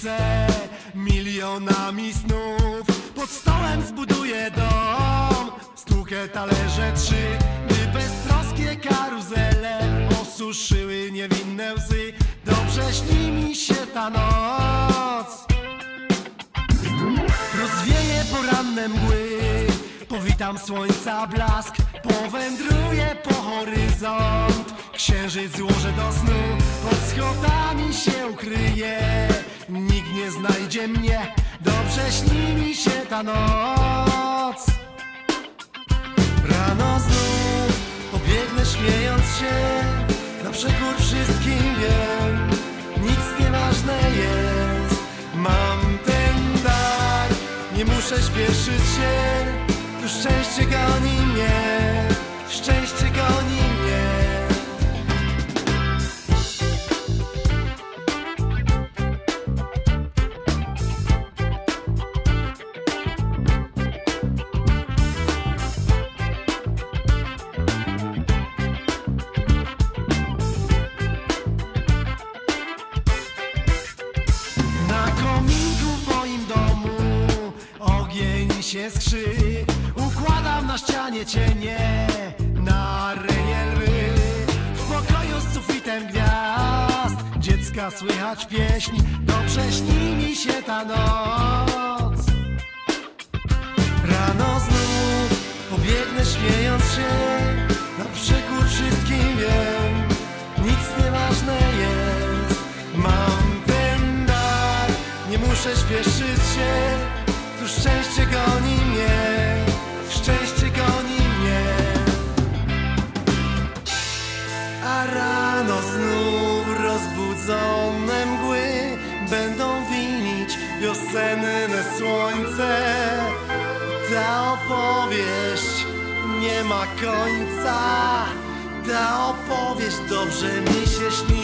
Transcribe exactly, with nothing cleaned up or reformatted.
serce milionami snów. Pod stołem zbuduję dom, stłukę talerze trzy, by beztroskie karuzele osuszyły niewinne łzy. Dobrze śni mi się ta noc, rozwieje poranne mgły, powitam słońca blask, powędruję po horyzont, księżyc złożę do snu, pod schodami się ukryję, nikt nie znajdzie mnie, dobrze śni mi się ta noc. Rano znów pobiegnę śmiejąc się, na przekór wszystkim wiem, nic nieważne jest, mam ten dar, nie muszę śpieszyć się, tu szczęście goni mnie, szczęście goni mnie. Się skrzy, układam na ścianie cienie, na arenie lwy. W pokoju z sufitem gwiazd dziecka słychać pieśń, dobrze śni mi się ta noc. Rano znów pobiegnę śmiejąc się, na przekór wszystkim wiem, nic nieważne jest, mam ten dar, nie muszę śpieszyć się, tu szczęście goni mnie, szczęście goni mnie. A rano znów rozbudzone mgły będą winić wiosenne słońce. Ta opowieść nie ma końca, ta opowieść dobrze mi się śni.